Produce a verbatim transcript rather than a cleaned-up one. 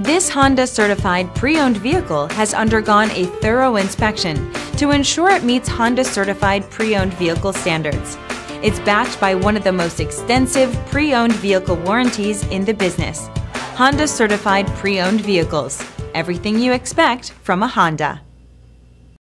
This Honda certified pre-owned vehicle has undergone a thorough inspection to ensure it meets Honda certified pre-owned vehicle standards. It's backed by one of the most extensive pre-owned vehicle warranties in the business. Honda certified pre-owned vehicles. Everything you expect from a Honda.